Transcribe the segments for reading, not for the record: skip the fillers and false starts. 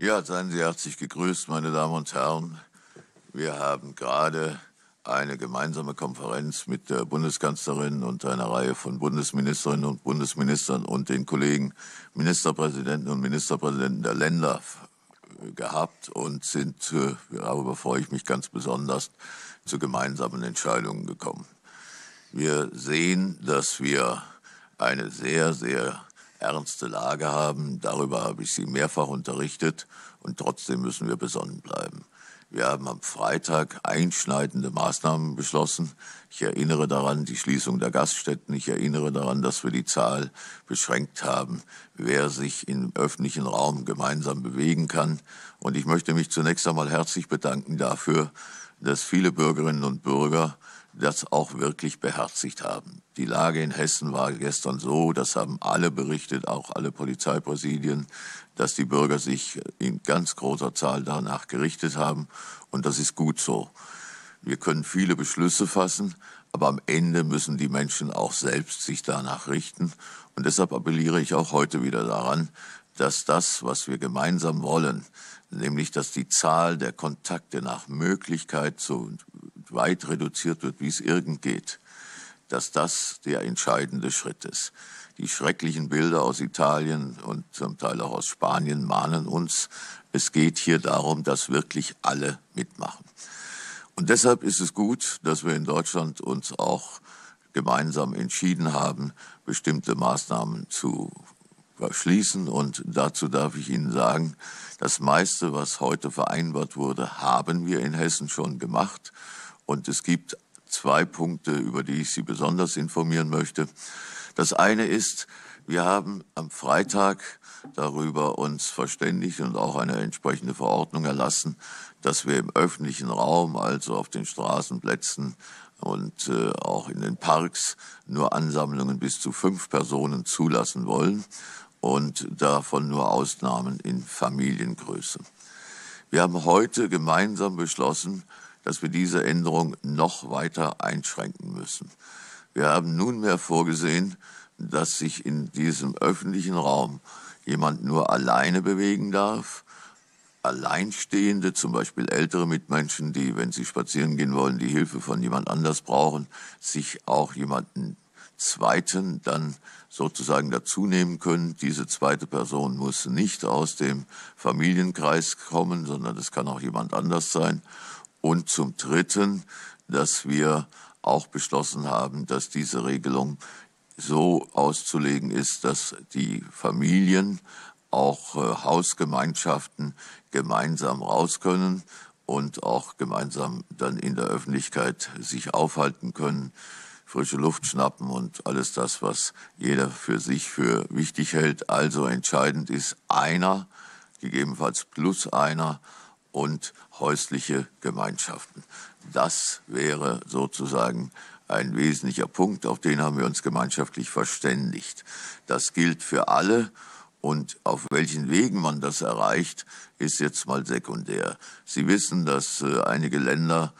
Ja, seien Sie herzlich gegrüßt, meine Damen und Herren. Wir haben gerade eine gemeinsame Konferenz mit der Bundeskanzlerin und einer Reihe von Bundesministerinnen und Bundesministern und den Kollegen Ministerpräsidenten und Ministerpräsidenten der Länder gehabt und sind, darüber freue ich mich ganz besonders, zu gemeinsamen Entscheidungen gekommen. Wir sehen, dass wir eine sehr, sehr ernste Lage haben. Darüber habe ich Sie mehrfach unterrichtet und trotzdem müssen wir besonnen bleiben. Wir haben am Freitag einschneidende Maßnahmen beschlossen. Ich erinnere daran, die Schließung der Gaststätten. Ich erinnere daran, dass wir die Zahl beschränkt haben, wer sich im öffentlichen Raum gemeinsam bewegen kann. Und ich möchte mich zunächst einmal herzlich bedanken dafür, dass viele Bürgerinnen und Bürger das auch wirklich beherzigt haben. Die Lage in Hessen war gestern so, das haben alle berichtet, auch alle Polizeipräsidien, dass die Bürger sich in ganz großer Zahl danach gerichtet haben. Und das ist gut so. Wir können viele Beschlüsse fassen, aber am Ende müssen die Menschen auch selbst sich danach richten. Und deshalb appelliere ich auch heute wieder daran, dass das, was wir gemeinsam wollen, nämlich dass die Zahl der Kontakte nach Möglichkeit so weit reduziert wird, wie es irgend geht, dass das der entscheidende Schritt ist. Die schrecklichen Bilder aus Italien und zum Teil auch aus Spanien mahnen uns. Es geht hier darum, dass wirklich alle mitmachen. Und deshalb ist es gut, dass wir in Deutschland uns auch gemeinsam entschieden haben, bestimmte Maßnahmen zu schließen. Und dazu darf ich Ihnen sagen, das meiste, was heute vereinbart wurde, haben wir in Hessen schon gemacht. Und es gibt zwei Punkte, über die ich Sie besonders informieren möchte. Das eine ist, wir haben am Freitag darüber uns verständigt und auch eine entsprechende Verordnung erlassen, dass wir im öffentlichen Raum, also auf den Straßenplätzen und auch in den Parks, nur Ansammlungen bis zu 5 Personen zulassen wollen und davon nur Ausnahmen in Familiengröße. Wir haben heute gemeinsam beschlossen, dass wir diese Änderung noch weiter einschränken müssen. Wir haben nunmehr vorgesehen, dass sich in diesem öffentlichen Raum jemand nur alleine bewegen darf. Alleinstehende, zum Beispiel ältere Mitmenschen, die, wenn sie spazieren gehen wollen, die Hilfe von jemand anders brauchen, sich auch jemanden Zweiten dann sozusagen dazu nehmen können. Diese zweite Person muss nicht aus dem Familienkreis kommen, sondern es kann auch jemand anders sein. Und zum Dritten, dass wir auch beschlossen haben, dass diese Regelung so auszulegen ist, dass die Familien, auch Hausgemeinschaften gemeinsam raus können und auch gemeinsam dann in der Öffentlichkeit sich aufhalten können, frische Luft schnappen und alles das, was jeder für sich für wichtig hält. Also entscheidend ist einer, gegebenenfalls plus einer, und häusliche Gemeinschaften. Das wäre sozusagen ein wesentlicher Punkt, auf den haben wir uns gemeinschaftlich verständigt. Das gilt für alle und auf welchen Wegen man das erreicht, ist jetzt mal sekundär. Sie wissen, dass einige Länder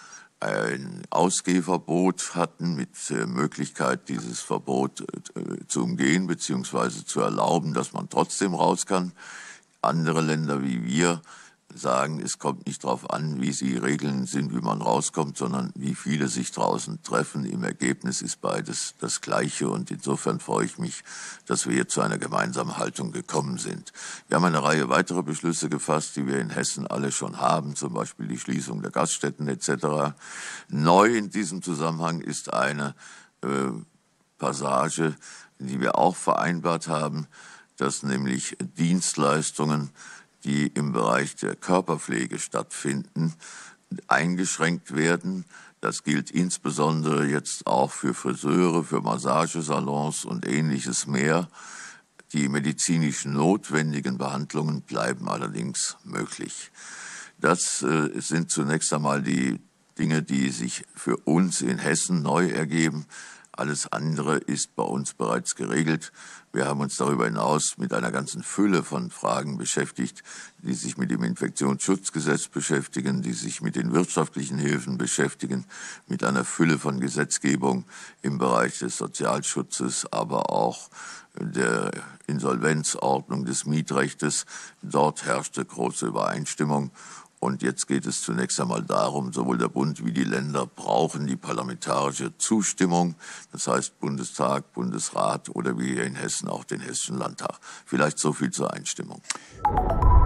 ein Ausgehverbot hatten mit Möglichkeit, dieses Verbot zu umgehen bzw. zu erlauben, dass man trotzdem raus kann. Andere Länder wie wir sagen, es kommt nicht darauf an, wie die Regeln sind, wie man rauskommt, sondern wie viele sich draußen treffen. Im Ergebnis ist beides das Gleiche und insofern freue ich mich, dass wir hier zu einer gemeinsamen Haltung gekommen sind. Wir haben eine Reihe weiterer Beschlüsse gefasst, die wir in Hessen alle schon haben, zum Beispiel die Schließung der Gaststätten etc. Neu in diesem Zusammenhang ist eine Passage, die wir auch vereinbart haben, dass nämlich Dienstleistungen, die im Bereich der Körperpflege stattfinden, eingeschränkt werden. Das gilt insbesondere jetzt auch für Friseure, für Massagesalons und Ähnliches mehr. Die medizinisch notwendigen Behandlungen bleiben allerdings möglich. Das sind zunächst einmal die Dinge, die sich für uns in Hessen neu ergeben. Alles andere ist bei uns bereits geregelt. Wir haben uns darüber hinaus mit einer ganzen Fülle von Fragen beschäftigt, die sich mit dem Infektionsschutzgesetz beschäftigen, die sich mit den wirtschaftlichen Hilfen beschäftigen, mit einer Fülle von Gesetzgebung im Bereich des Sozialschutzes, aber auch der Insolvenzordnung, des Mietrechtes. Dort herrschte große Übereinstimmung. Und jetzt geht es zunächst einmal darum, sowohl der Bund wie die Länder brauchen die parlamentarische Zustimmung, das heißt Bundestag, Bundesrat oder wie hier in Hessen auch den Hessischen Landtag. Vielleicht so viel zur Einstimmung.